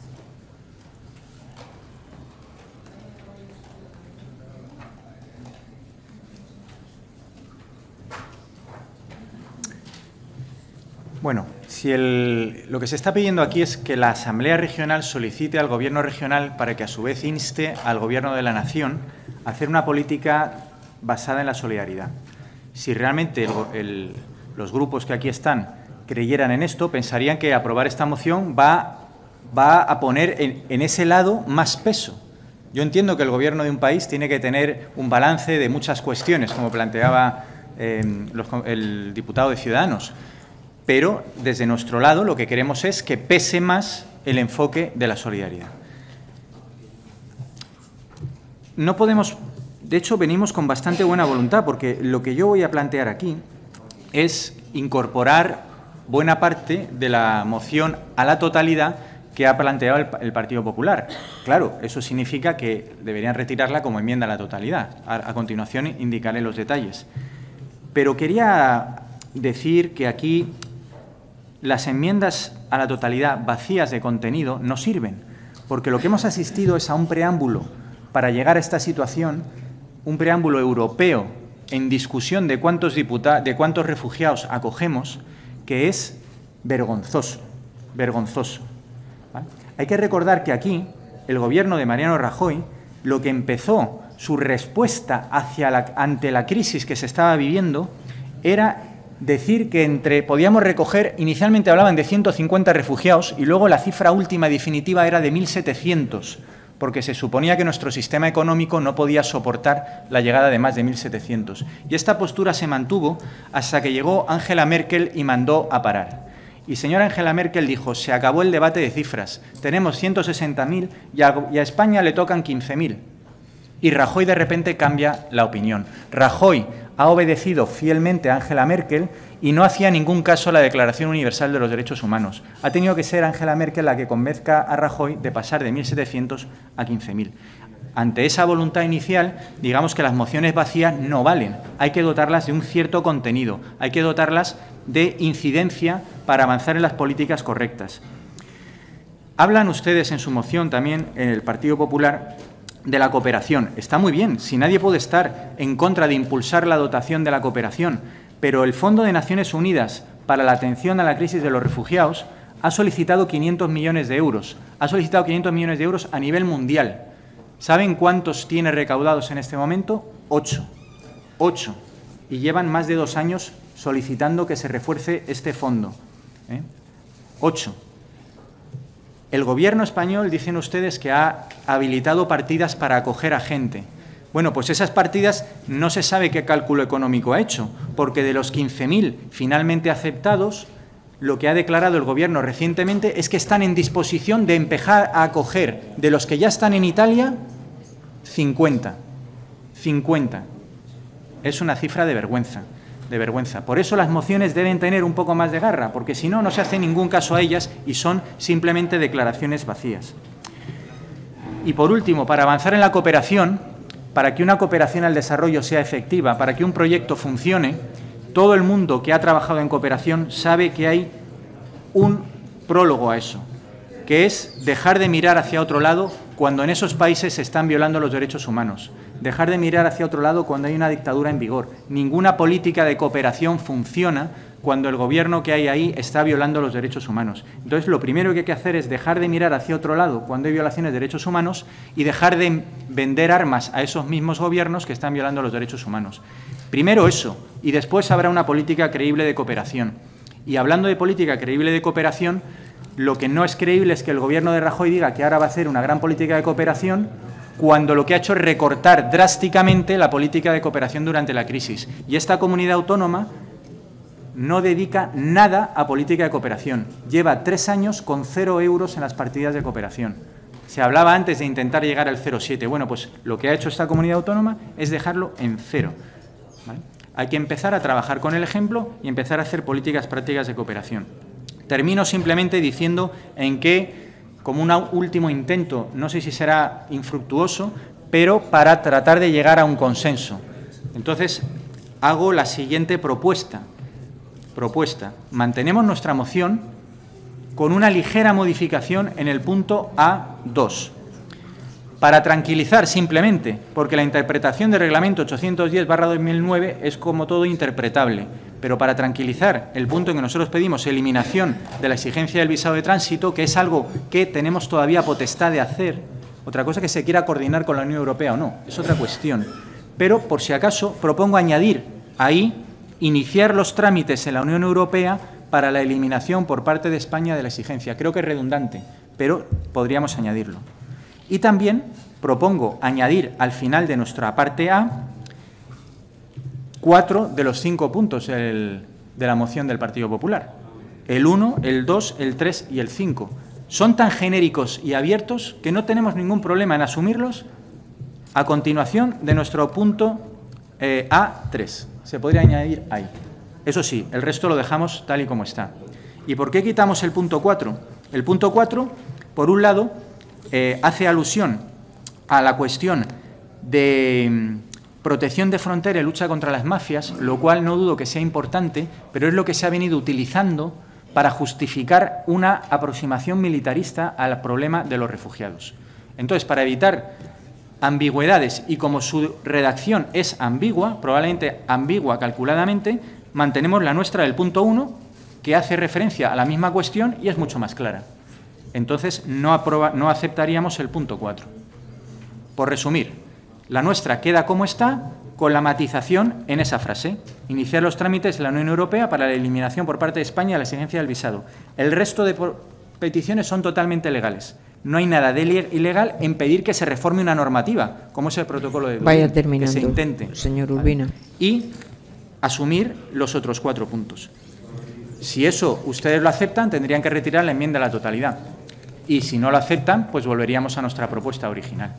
Bueno, si el, lo que se está pidiendo aquí es que la Asamblea Regional solicite al Gobierno regional para que a su vez inste al Gobierno de la Nación a hacer una política basada en la solidaridad. Si realmente el, el, los grupos que aquí están creyeran en esto, pensarían que aprobar esta moción va, va a poner en, en ese lado más peso. Yo entiendo que el Gobierno de un país tiene que tener un balance de muchas cuestiones, como planteaba eh, los, el diputado de Ciudadanos. Pero, desde nuestro lado, lo que queremos es que pese más el enfoque de la solidaridad. No podemos, de hecho, venimos con bastante buena voluntad, porque lo que yo voy a plantear aquí es incorporar buena parte de la moción a la totalidad que ha planteado el, el Partido Popular. Claro, eso significa que deberían retirarla como enmienda a la totalidad. A, a continuación, indicaré los detalles. Pero quería decir que aquí las enmiendas a la totalidad vacías de contenido no sirven, porque lo que hemos asistido es a un preámbulo para llegar a esta situación, un preámbulo europeo en discusión de cuántos diputados, de cuántos refugiados acogemos, que es vergonzoso, vergonzoso. ¿Vale? Hay que recordar que aquí el Gobierno de Mariano Rajoy, lo que empezó su respuesta hacia la, ante la crisis que se estaba viviendo era decir que entre podíamos recoger, inicialmente hablaban de ciento cincuenta refugiados y luego la cifra última definitiva era de mil setecientos, porque se suponía que nuestro sistema económico no podía soportar la llegada de más de mil setecientos. Y esta postura se mantuvo hasta que llegó Angela Merkel y mandó a parar. Y señora Angela Merkel dijo, se acabó el debate de cifras, tenemos ciento sesenta mil y a, y a España le tocan quince mil. Y Rajoy de repente cambia la opinión. Rajoy ha obedecido fielmente a Angela Merkel y no hacía ningún caso a la Declaración Universal de los Derechos Humanos. Ha tenido que ser Angela Merkel la que convenzca a Rajoy de pasar de mil setecientos a quince mil. Ante esa voluntad inicial, digamos que las mociones vacías no valen. Hay que dotarlas de un cierto contenido, hay que dotarlas de incidencia para avanzar en las políticas correctas. Hablan ustedes en su moción también, en el Partido Popular, de la cooperación. Está muy bien, si nadie puede estar en contra de impulsar la dotación de la cooperación, pero el Fondo de Naciones Unidas para la atención a la crisis de los refugiados ha solicitado quinientos millones de euros. Ha solicitado quinientos millones de euros a nivel mundial. ¿Saben cuántos tiene recaudados en este momento? Ocho. Ocho. Y llevan más de dos años solicitando que se refuerce este fondo. ¿Eh? Ocho. El Gobierno español, dicen ustedes, que ha habilitado partidas para acoger a gente. Bueno, pues esas partidas no se sabe qué cálculo económico ha hecho, porque de los quince mil finalmente aceptados, lo que ha declarado el Gobierno recientemente es que están en disposición de empezar a acoger de los que ya están en Italia, cincuenta. cincuenta. Es una cifra de vergüenza. de vergüenza. Por eso las mociones deben tener un poco más de garra, porque si no, no se hace ningún caso a ellas y son simplemente declaraciones vacías. Y por último, para avanzar en la cooperación, para que una cooperación al desarrollo sea efectiva, para que un proyecto funcione, todo el mundo que ha trabajado en cooperación sabe que hay un prólogo a eso, que es dejar de mirar hacia otro lado cuando en esos países se están violando los derechos humanos, dejar de mirar hacia otro lado cuando hay una dictadura en vigor. Ninguna política de cooperación funciona cuando el gobierno que hay ahí está violando los derechos humanos. Entonces, lo primero que hay que hacer es dejar de mirar hacia otro lado cuando hay violaciones de derechos humanos y dejar de vender armas a esos mismos gobiernos que están violando los derechos humanos. Primero eso, y después habrá una política creíble de cooperación. Y hablando de política creíble de cooperación, lo que no es creíble es que el Gobierno de Rajoy diga que ahora va a hacer una gran política de cooperación cuando lo que ha hecho es recortar drásticamente la política de cooperación durante la crisis. Y esta comunidad autónoma no dedica nada a política de cooperación. Lleva tres años con cero euros en las partidas de cooperación. Se hablaba antes de intentar llegar al cero coma siete. Bueno, pues lo que ha hecho esta comunidad autónoma es dejarlo en cero. ¿Vale? Hay que empezar a trabajar con el ejemplo y empezar a hacer políticas prácticas de cooperación. Termino simplemente diciendo en que, como un último intento, no sé si será infructuoso, pero para tratar de llegar a un consenso. Entonces, hago la siguiente propuesta. Propuesta. Mantenemos nuestra moción con una ligera modificación en el punto A dos. Para tranquilizar simplemente, porque la interpretación del Reglamento ochocientos diez barra dos mil nueve es como todo interpretable, pero para tranquilizar el punto en que nosotros pedimos eliminación de la exigencia del visado de tránsito, que es algo que tenemos todavía potestad de hacer, otra cosa que se quiera coordinar con la Unión Europea o no, es otra cuestión. Pero, por si acaso, propongo añadir ahí iniciar los trámites en la Unión Europea para la eliminación por parte de España de la exigencia. Creo que es redundante, pero podríamos añadirlo. Y también propongo añadir al final de nuestra parte A cuatro de los cinco puntos el, de la moción del Partido Popular. El uno, el dos, el tres y el cinco. Son tan genéricos y abiertos que no tenemos ningún problema en asumirlos a continuación de nuestro punto eh, A tres. Se podría añadir ahí. Eso sí, el resto lo dejamos tal y como está. ¿Y por qué quitamos el punto cuatro? El punto cuatro, por un lado, eh, hace alusión a la cuestión de mm, protección de frontera y lucha contra las mafias, lo cual no dudo que sea importante, pero es lo que se ha venido utilizando para justificar una aproximación militarista al problema de los refugiados. Entonces, para evitar ambigüedades y como su redacción es ambigua, probablemente ambigua calculadamente, mantenemos la nuestra del punto uno, que hace referencia a la misma cuestión y es mucho más clara. Entonces, no, aproba, no aceptaríamos el punto cuatro. Por resumir, la nuestra queda como está, con la matización en esa frase. Iniciar los trámites en la Unión Europea para la eliminación por parte de España de la exigencia del visado. El resto de peticiones son totalmente legales. No hay nada de ilegal en pedir que se reforme una normativa, como es el protocolo de Dublín. Vaya terminando, que se intente, señor Urbina. ¿vale? Y asumir los otros cuatro puntos. Si eso ustedes lo aceptan, tendrían que retirar la enmienda a la totalidad. Y si no lo aceptan, pues volveríamos a nuestra propuesta original.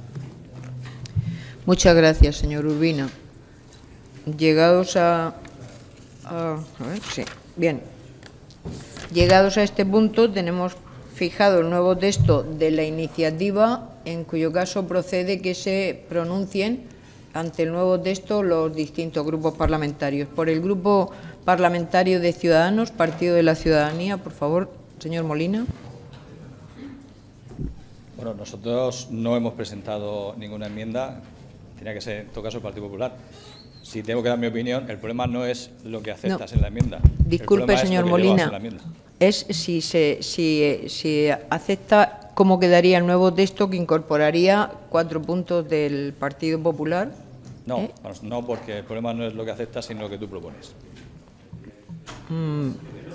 Muchas gracias, señor Urbina. Llegados a... a, a ver, sí, bien. Llegados a este punto, tenemos fijado el nuevo texto de la iniciativa, en cuyo caso procede que se pronuncien ante el nuevo texto los distintos grupos parlamentarios. Por el Grupo Parlamentario de Ciudadanos, Partido de la Ciudadanía, por favor, señor Molina. Bueno, nosotros no hemos presentado ninguna enmienda, tenía que ser en todo caso el Partido Popular. Si tengo que dar mi opinión, el problema no es lo que aceptas no. en la enmienda. Disculpe, señor Molina, es si, se, si, si acepta cómo quedaría el nuevo texto que incorporaría cuatro puntos del Partido Popular. No, ¿Eh? no, porque el problema no es lo que aceptas, sino lo que tú propones. Mm.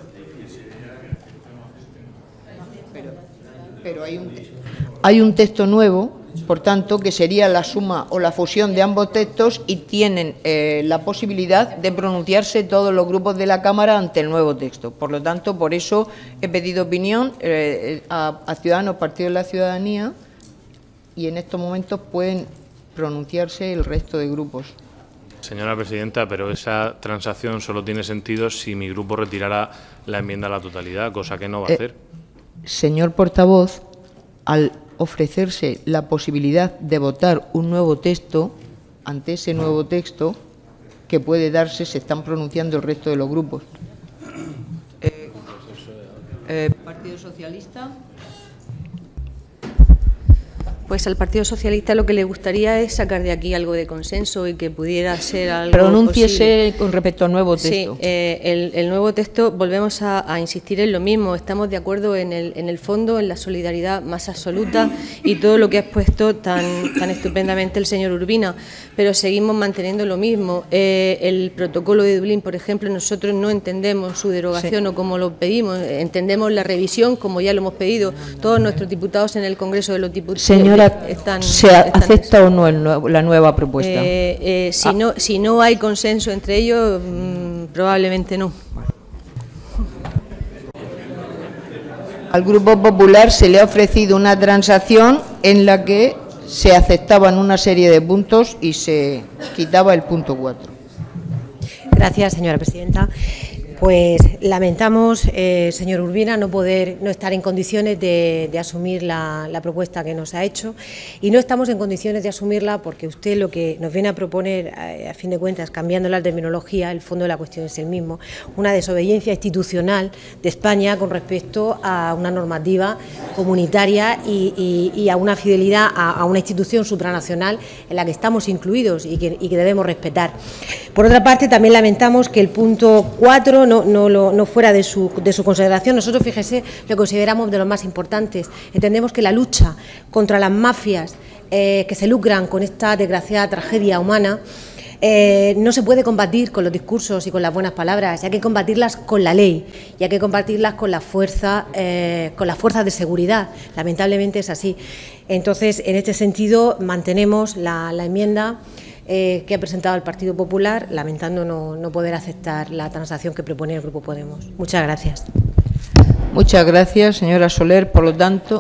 Pero, pero hay un, hay un texto nuevo, por tanto, que sería la suma o la fusión de ambos textos y tienen eh, la posibilidad de pronunciarse todos los grupos de la Cámara ante el nuevo texto. Por lo tanto, por eso he pedido opinión eh, a, a Ciudadanos, Partido de la Ciudadanía, y en estos momentos pueden pronunciarse el resto de grupos. Señora presidenta, pero esa transacción solo tiene sentido si mi grupo retirara la enmienda a la totalidad, cosa que no va a Eh, hacer. Señor portavoz, al ofrecerse la posibilidad de votar un nuevo texto, ante ese nuevo texto que puede darse, se están pronunciando el resto de los grupos. Eh, eh, ¿Partido Socialista? Pues al Partido Socialista lo que le gustaría es sacar de aquí algo de consenso y que pudiera ser algo Pronúnciese posible. con respecto al nuevo texto. Sí, eh, el, el nuevo texto, volvemos a, a insistir en lo mismo. Estamos de acuerdo en el, en el fondo, en la solidaridad más absoluta y todo lo que ha expuesto tan, tan estupendamente el señor Urbina, pero seguimos manteniendo lo mismo. Eh, el protocolo de Dublín, por ejemplo, nosotros no entendemos su derogación Sí. o como lo pedimos, entendemos la revisión como ya lo hemos pedido todos nuestros diputados en el Congreso de los Diputados. Señora, Están, ¿se están acepta o no el nuevo- la nueva propuesta? eh, eh, si, Ah. no, si no hay consenso entre ellos, mmm, probablemente no. Al Grupo Popular se le ha ofrecido una transacción en la que se aceptaban una serie de puntos y se quitaba el punto cuatro. Gracias, señora presidenta. Pues lamentamos, eh, señor Urbina, no poder no estar en condiciones de, de asumir la, la propuesta que nos ha hecho, y no estamos en condiciones de asumirla porque usted lo que nos viene a proponer, a, a fin de cuentas, cambiando la terminología, el fondo de la cuestión es el mismo, una desobediencia institucional de España con respecto a una normativa comunitaria y, y, y a una fidelidad a, a una institución supranacional en la que estamos incluidos y que, y que debemos respetar. Por otra parte, también lamentamos que el punto cuatro no, no, lo, no fuera de su, de su consideración. Nosotros, fíjese, lo consideramos de los más importantes. Entendemos que la lucha contra las mafias eh, que se lucran con esta desgraciada tragedia humana eh, no se puede combatir con los discursos y con las buenas palabras, hay que combatirlas con la ley y hay que combatirlas con la fuerza, eh, con las fuerzas de seguridad. Lamentablemente es así. Entonces, en este sentido, mantenemos la, la enmienda Eh, que ha presentado el Partido Popular, lamentando no, no poder aceptar la transacción que propone el Grupo Podemos. Muchas gracias. Muchas gracias, señora Soler. Por lo tanto,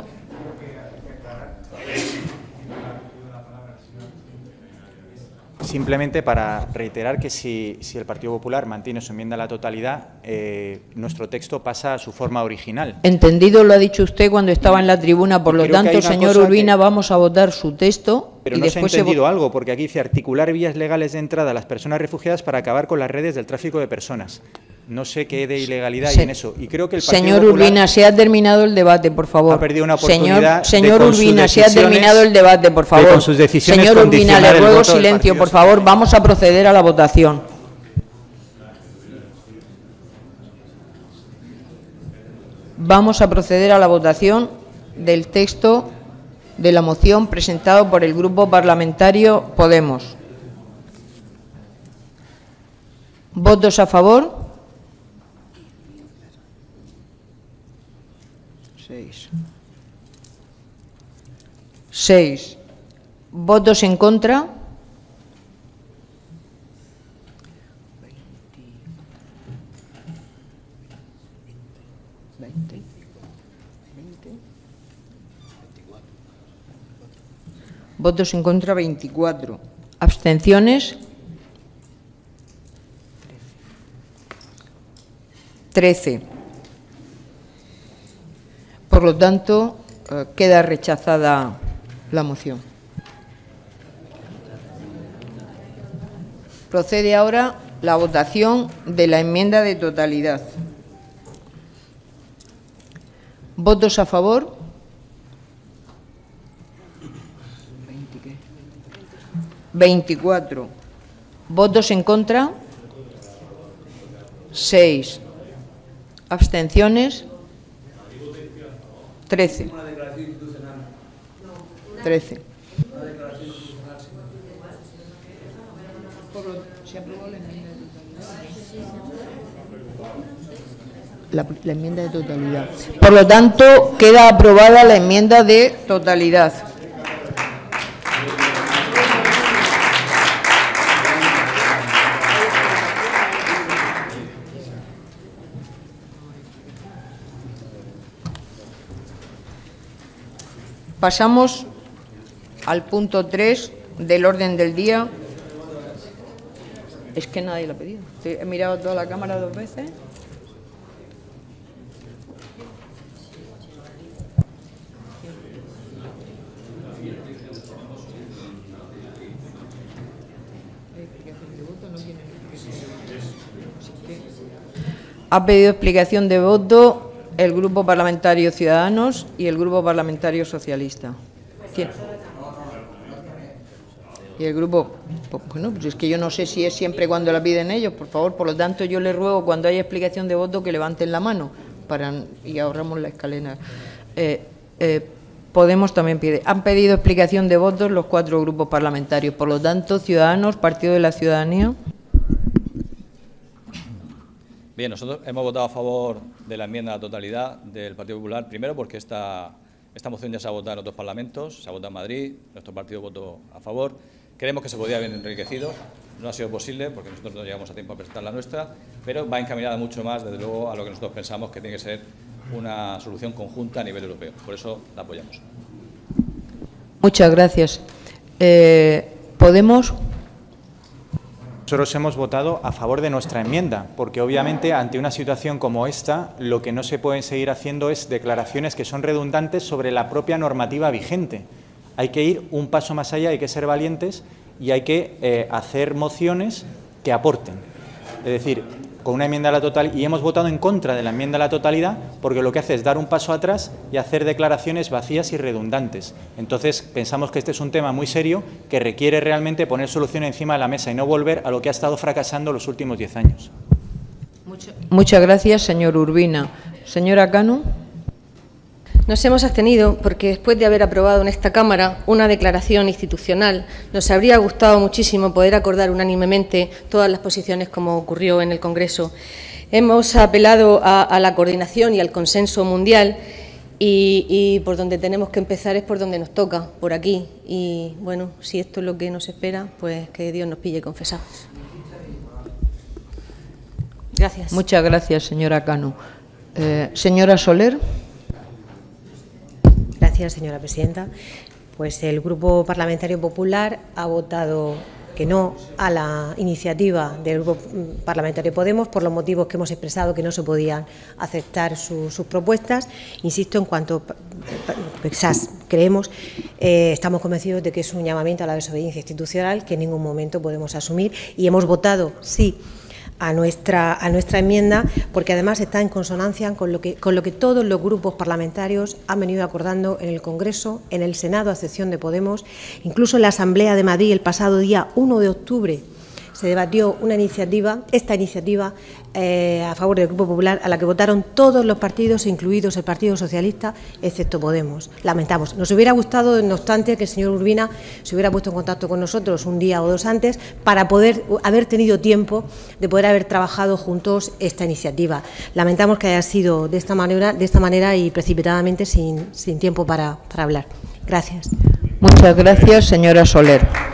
simplemente para reiterar que si, si el Partido Popular mantiene su enmienda a la totalidad, eh, nuestro texto pasa a su forma original. entendido lo ha dicho usted cuando estaba en la tribuna. Por lo Creo que hay tanto, una señor cosa Urbina, que- vamos a votar su texto. Pero y no se ha después se vo- entendido algo, porque aquí dice articular vías legales de entrada a las personas refugiadas para acabar con las redes del tráfico de personas. No sé qué de ilegalidad Se- hay en eso. Y creo que el Partido Señor Popular Urbina, se ha terminado el debate, por favor. ha perdido una Señor, oportunidad de, señor con sus Urbina, se ha decisiones- terminado el debate, por de, favor. con sus decisiones Señor Urbina, condicionar le el ruego voto del silencio, Partido por favor. Vamos a proceder a la votación. Vamos a proceder a la votación del texto de la moción presentado por el Grupo Parlamentario Podemos. ¿Votos a favor? Seis. Seis. ¿Votos en contra? Votos en contra, veinticuatro. ¿Abstenciones? trece. Por lo tanto, eh, queda rechazada la moción. Procede ahora la votación de la enmienda de totalidad. ¿Votos a favor? veinticuatro. ¿Votos en contra? seis. ¿Abstenciones? trece. trece. La, la enmienda de totalidad. Por lo tanto, queda aprobada la enmienda de totalidad. Pasamos al punto tres del orden del día. Es que nadie lo ha pedido. He mirado toda la Cámara dos veces. Ha pedido explicación de voto el Grupo Parlamentario Ciudadanos y el Grupo Parlamentario Socialista. ¿Quién? Y el grupo, pues, bueno, pues es que yo no sé si es siempre cuando la piden ellos, por favor, por lo tanto yo les ruego cuando haya explicación de voto que levanten la mano para y ahorramos la escalera. Eh, eh, Podemos también pide. Han pedido explicación de votos los cuatro grupos parlamentarios, por lo tanto, Ciudadanos, Partido de la Ciudadanía. Bien, nosotros hemos votado a favor de la enmienda a la totalidad del Partido Popular, primero porque esta, esta moción ya se ha votado en otros parlamentos, se ha votado en Madrid, nuestro partido votó a favor. Creemos que se podía haber enriquecido, no ha sido posible porque nosotros no llegamos a tiempo a presentar la nuestra, pero va encaminada mucho más, desde luego, a lo que nosotros pensamos que tiene que ser una solución conjunta a nivel europeo. Por eso la apoyamos. Muchas gracias. Eh, ¿Podemos? Nosotros hemos votado a favor de nuestra enmienda, porque obviamente ante una situación como esta, lo que no se pueden seguir haciendo es declaraciones que son redundantes sobre la propia normativa vigente. Hay que ir un paso más allá, hay que ser valientes y hay que eh, hacer mociones que aporten. Es decir, con una enmienda a la totalidad, y hemos votado en contra de la enmienda a la totalidad porque lo que hace es dar un paso atrás y hacer declaraciones vacías y redundantes. Entonces, pensamos que este es un tema muy serio que requiere realmente poner soluciones encima de la mesa y no volver a lo que ha estado fracasando los últimos diez años. Muchas gracias, señor Urbina. Señora Cano. Nos hemos abstenido porque después de haber aprobado en esta Cámara una declaración institucional, nos habría gustado muchísimo poder acordar unánimemente todas las posiciones como ocurrió en el Congreso. Hemos apelado a, a la coordinación y al consenso mundial y, y por donde tenemos que empezar es por donde nos toca, por aquí. Y bueno, si esto es lo que nos espera, pues que Dios nos pille confesados. Gracias. Muchas gracias, señora Cano. Eh, señora Soler. Gracias, señora presidenta. Pues el Grupo Parlamentario Popular ha votado que no a la iniciativa del Grupo Parlamentario Podemos por los motivos que hemos expresado, que no se podían aceptar su, sus propuestas. Insisto, en cuanto quizás creemos, eh, estamos convencidos de que es un llamamiento a la desobediencia institucional que en ningún momento podemos asumir y hemos votado sí a nuestra, a nuestra enmienda, porque además está en consonancia con lo, que, con lo que todos los grupos parlamentarios han venido acordando en el Congreso, en el Senado, a excepción de Podemos. Incluso en la Asamblea de Madrid, el pasado día uno de octubre, se debatió una iniciativa, esta iniciativa eh, a favor del Grupo Popular, a la que votaron todos los partidos, incluidos el Partido Socialista, excepto Podemos. Lamentamos. Nos hubiera gustado, no obstante, que el señor Urbina se hubiera puesto en contacto con nosotros un día o dos antes para poder haber tenido tiempo de poder haber trabajado juntos esta iniciativa. Lamentamos que haya sido de esta manera, de esta manera y precipitadamente sin, sin tiempo para, para hablar. Gracias. Muchas gracias, señora Soler.